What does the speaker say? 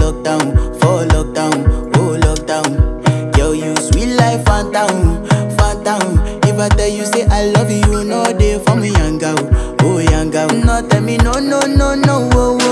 lockdown, oh lockdown. Girl, you sweet life, phantom, phantom. If I tell you say I love you, you know they for me, young girl, oh young girl. No tell me no, no, no, no, oh, oh.